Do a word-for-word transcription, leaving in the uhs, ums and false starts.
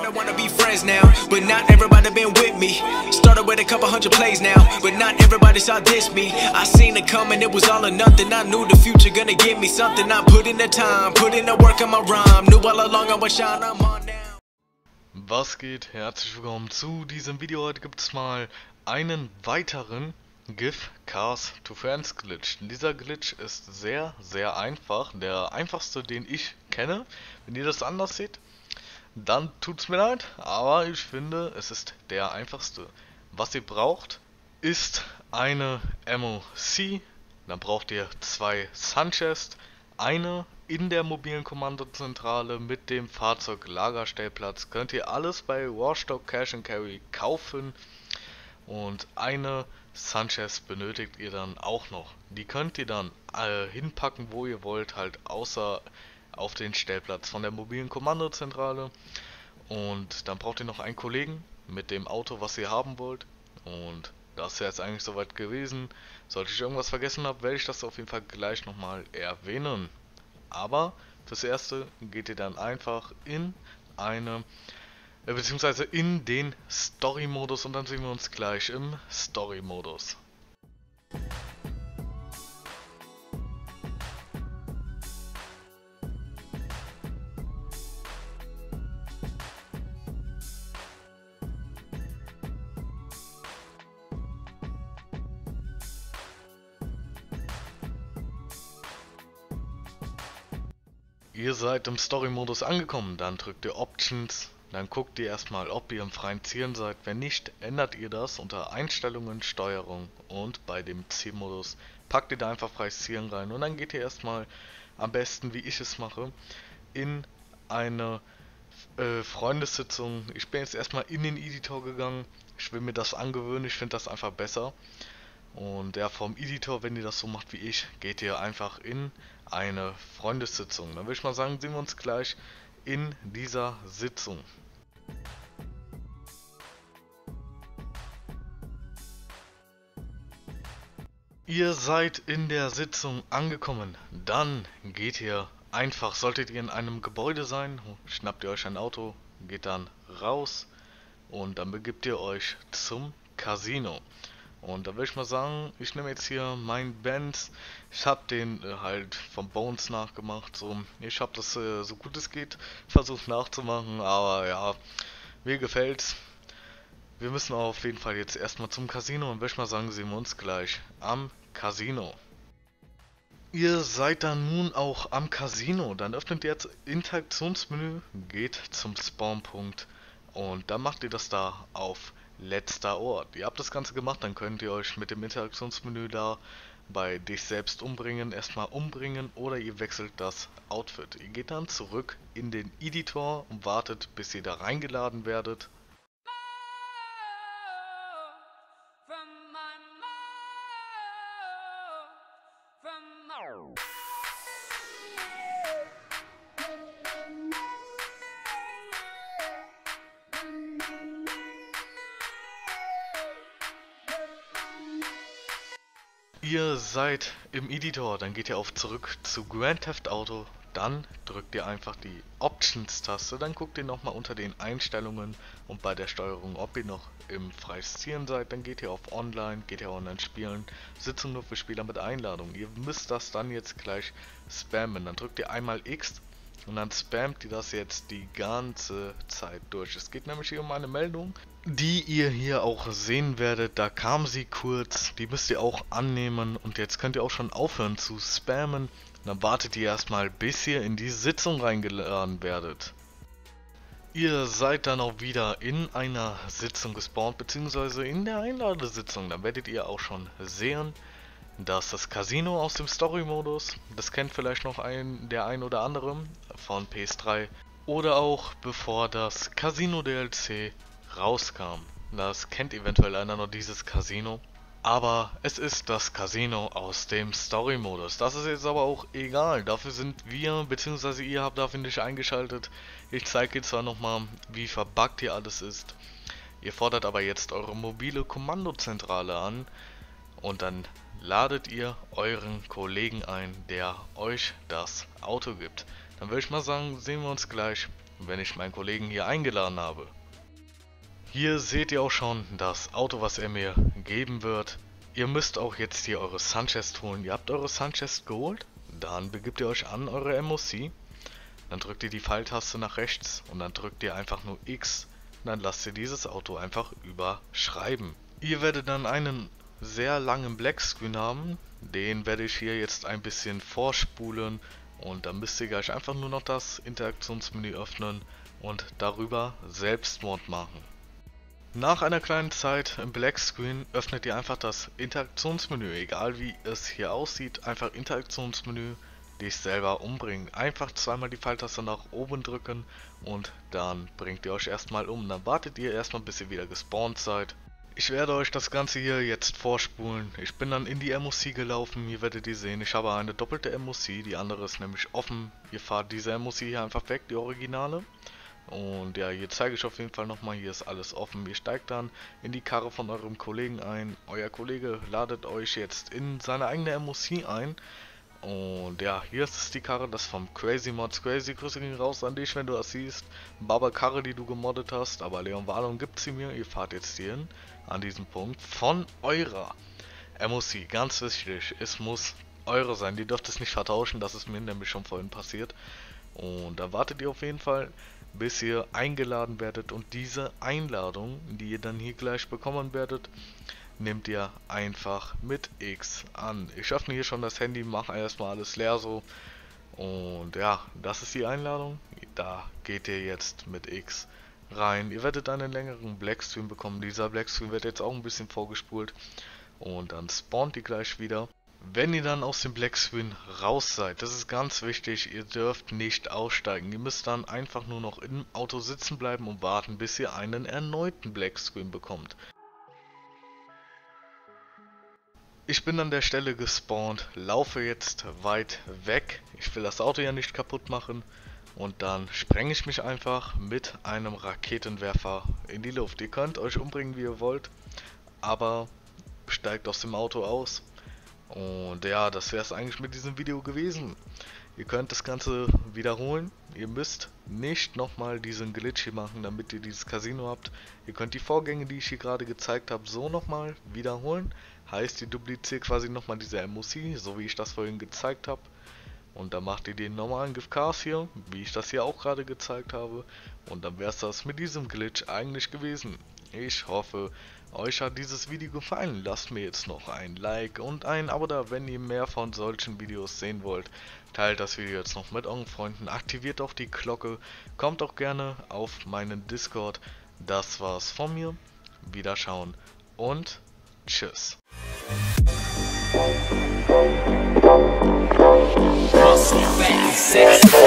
Everybody wanna be friends now, but not everybody been with me. Started with a couple hundred plays now, but not everybody saw this me. I seen it coming, it was all or nothing. I knew the future gonna give me something. I put in the time, put in the work on my rhyme. Knew all along I was shine, I'm on now. Was geht? Herzlich willkommen zu diesem Video. Heute gibt es mal einen weiteren Give Cars to Friends Glitch. Dieser Glitch ist sehr, sehr einfach. Der einfachste, den ich kenne. Wenn ihr das anders seht, dann tut's mir leid. Aber ich finde, es ist der einfachste. Was ihr braucht, ist eine M O C. Dann braucht ihr zwei Sunchest, eine in der mobilen Kommandozentrale mit dem Fahrzeuglagerstellplatz. Könnt ihr alles bei Warstock Cash and Carry kaufen. Und eine Sunchest benötigt ihr dann auch noch. Die könnt ihr dann äh, hinpacken, wo ihr wollt, halt außer auf den Stellplatz von der mobilen Kommandozentrale. Und dann braucht ihr noch einen Kollegen mit dem Auto, was ihr haben wollt. Und das ist jetzt eigentlich soweit gewesen. Sollte ich irgendwas vergessen haben, werde ich das auf jeden Fall gleich nochmal erwähnen. Aber fürs Erste geht ihr dann einfach in eine, äh, beziehungsweise in den Story-Modus und dann sehen wir uns gleich im Story-Modus. Ihr seid im Story-Modus angekommen, dann drückt ihr Options, dann guckt ihr erstmal, ob ihr im freien Zielen seid. Wenn nicht, ändert ihr das unter Einstellungen, Steuerung und bei dem Zielmodus packt ihr da einfach freies Zielen rein und dann geht ihr erstmal, am besten wie ich es mache, in eine äh, Freundessitzung. Ich bin jetzt erstmal in den Editor gegangen, ich will mir das angewöhnen, ich finde das einfach besser. Und ja, vom Editor, wenn ihr das so macht wie ich, geht ihr einfach in eine Freundessitzung. Dann würde ich mal sagen, sehen wir uns gleich in dieser Sitzung. Ihr seid in der Sitzung angekommen. Dann geht ihr einfach, solltet ihr in einem Gebäude sein, schnappt ihr euch ein Auto, geht dann raus und dann begibt ihr euch zum Casino. Und da würde ich mal sagen, ich nehme jetzt hier meinen Benz. Ich habe den äh, halt vom Bones nachgemacht. So, ich habe das äh, so gut es geht versucht nachzumachen, aber ja, mir gefällt's. Wir müssen auf jeden Fall jetzt erstmal zum Casino und würde ich mal sagen, sehen wir uns gleich am Casino. Ihr seid dann nun auch am Casino. Dann öffnet ihr jetzt Interaktionsmenü, geht zum Spawnpunkt und dann macht ihr das da auf letzter Ort. Ihr habt das Ganze gemacht, dann könnt ihr euch mit dem Interaktionsmenü da bei dich selbst umbringen, erstmal umbringen oder ihr wechselt das Outfit. Ihr geht dann zurück in den Editor und wartet, bis ihr da reingeladen werdet. Ihr seid im Editor, dann geht ihr auf zurück zu Grand Theft Auto, dann drückt ihr einfach die Options-Taste, dann guckt ihr nochmal unter den Einstellungen und bei der Steuerung, ob ihr noch im freies Zielen seid, dann geht ihr auf Online, geht ihr Online spielen, Sitzung nur für Spieler mit Einladung. Ihr müsst das dann jetzt gleich spammen, dann drückt ihr einmal X und dann spammt ihr das jetzt die ganze Zeit durch. Es geht nämlich hier um eine Meldung, die ihr hier auch sehen werdet. Da kam sie kurz, die müsst ihr auch annehmen und jetzt könnt ihr auch schon aufhören zu spammen. Dann wartet ihr erstmal, bis ihr in die Sitzung reingeladen werdet. Ihr seid dann auch wieder in einer Sitzung gespawnt, beziehungsweise in der Einladesitzung. Dann werdet ihr auch schon sehen, dass das Casino aus dem Story-Modus, das kennt vielleicht noch ein, der ein oder andere von P S drei, oder auch bevor das Casino D L C rauskam. Das kennt eventuell einer noch, dieses Casino. Aber es ist das Casino aus dem Story-Modus. Das ist jetzt aber auch egal. Dafür sind wir, beziehungsweise ihr habt dafür nicht eingeschaltet. Ich zeige jetzt zwar nochmal, wie verbuggt hier alles ist. Ihr fordert aber jetzt eure mobile Kommandozentrale an. Und dann ladet ihr euren Kollegen ein, der euch das Auto gibt. Dann würde ich mal sagen, sehen wir uns gleich, wenn ich meinen Kollegen hier eingeladen habe. Hier seht ihr auch schon das Auto, was er mir geben wird. Ihr müsst auch jetzt hier eure Sunchest holen. Ihr habt eure Sunchest geholt, dann begibt ihr euch an eure M O C. Dann drückt ihr die Pfeiltaste nach rechts und dann drückt ihr einfach nur X. Und dann lasst ihr dieses Auto einfach überschreiben. Ihr werdet dann einen sehr langen Blackscreen haben. Den werde ich hier jetzt ein bisschen vorspulen. Und dann müsst ihr gleich einfach nur noch das Interaktionsmenü öffnen und darüber Selbstmord machen. Nach einer kleinen Zeit im Blackscreen öffnet ihr einfach das Interaktionsmenü. Egal wie es hier aussieht, einfach Interaktionsmenü. Dich selber umbringen. Einfach zweimal die Pfeiltaste nach oben drücken und dann bringt ihr euch erstmal um. Dann wartet ihr erstmal, bis ihr wieder gespawnt seid. Ich werde euch das Ganze hier jetzt vorspulen. Ich bin dann in die M O C gelaufen. Hier werdet ihr sehen, ich habe eine doppelte M O C. Die andere ist nämlich offen. Ihr fahrt diese M O C hier einfach weg, die Originale. Und ja, hier zeige ich auf jeden Fall nochmal, hier ist alles offen. Ihr steigt dann in die Karre von eurem Kollegen ein. Euer Kollege ladet euch jetzt in seine eigene M O C ein. Und ja, hier ist die Karre, das vom Crazy Mods. Crazy, Grüße gehen raus an dich, wenn du das siehst. Baba Karre, die du gemoddet hast, aber Leon Walon gibt sie mir. Ihr fahrt jetzt hierhin, an diesem Punkt, von eurer M O C. Ganz wichtig, es muss eure sein, die dürft es nicht vertauschen, das ist mir nämlich schon vorhin passiert. Und da wartet ihr auf jeden Fall, bis ihr eingeladen werdet. Und diese Einladung, die ihr dann hier gleich bekommen werdet, nehmt ihr einfach mit X an. Ich öffne hier schon das Handy, mache erstmal alles leer so. Und ja, das ist die Einladung. Da geht ihr jetzt mit X rein. Ihr werdet einen längeren Blackstream bekommen. Dieser Blackstream wird jetzt auch ein bisschen vorgespult. Und dann spawnt ihr gleich wieder. Wenn ihr dann aus dem Blackscreen raus seid, das ist ganz wichtig, ihr dürft nicht aussteigen. Ihr müsst dann einfach nur noch im Auto sitzen bleiben und warten, bis ihr einen erneuten Blackscreen bekommt. Ich bin an der Stelle gespawnt, laufe jetzt weit weg. Ich will das Auto ja nicht kaputt machen. Und dann sprenge ich mich einfach mit einem Raketenwerfer in die Luft. Ihr könnt euch umbringen, wie ihr wollt, aber steigt aus dem Auto aus. Und ja, das wäre es eigentlich mit diesem Video gewesen. Ihr könnt das Ganze wiederholen. Ihr müsst nicht nochmal diesen Glitch hier machen, damit ihr dieses Casino habt. Ihr könnt die Vorgänge, die ich hier gerade gezeigt habe, so nochmal wiederholen. Heißt, ihr dupliziert quasi nochmal diese M O C, so wie ich das vorhin gezeigt habe. Und dann macht ihr den normalen Gift Cars hier, wie ich das hier auch gerade gezeigt habe. Und dann wäre es das mit diesem Glitch eigentlich gewesen. Ich hoffe, euch hat dieses Video gefallen. Lasst mir jetzt noch ein Like und ein Abo da, wenn ihr mehr von solchen Videos sehen wollt. Teilt das Video jetzt noch mit euren Freunden, aktiviert auch die Glocke, kommt auch gerne auf meinen Discord. Das war's von mir. Wiederschauen und tschüss. Muscle fat, sexy.